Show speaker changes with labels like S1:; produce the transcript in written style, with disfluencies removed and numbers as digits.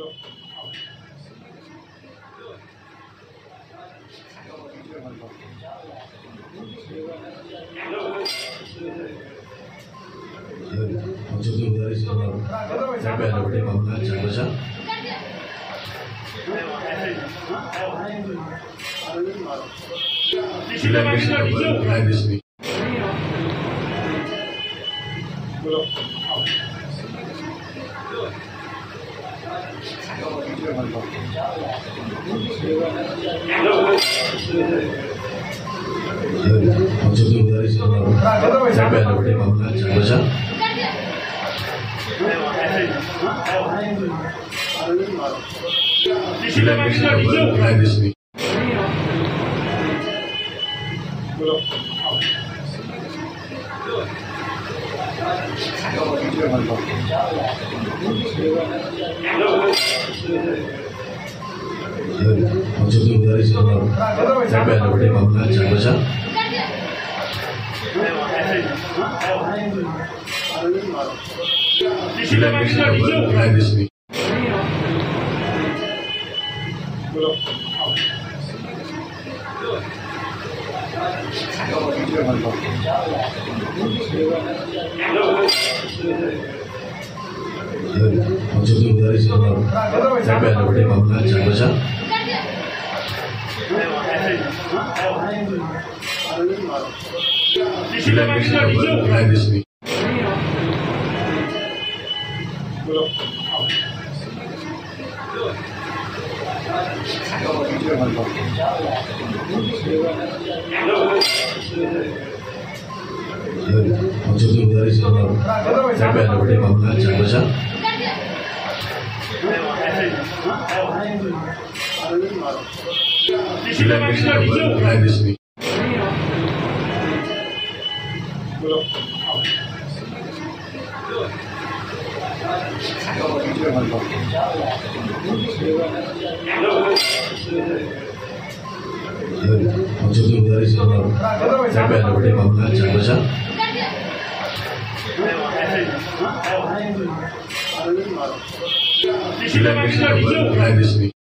S1: Jadi dari sana sampai ada berapa bangunan jasa? Sudah bisa mulai di sini. Jadi dari sana sampai ada berapa bangunan jasa? Sudah bisa mulai di sini. Jadi dari sana sampai ada berapa bangunan jasa? Sudah bisa mulai di sini. Jadi dari sana sampai ada berapa bangunan jasa? Sudah bisa mulai di sini. Jadi dari sana sampai ada berapa bangunan jasa? Sudah bisa mulai di sini. Jadi dari sana sampai ada berapa bangunan jasa? Sudah bisa mulai di sini.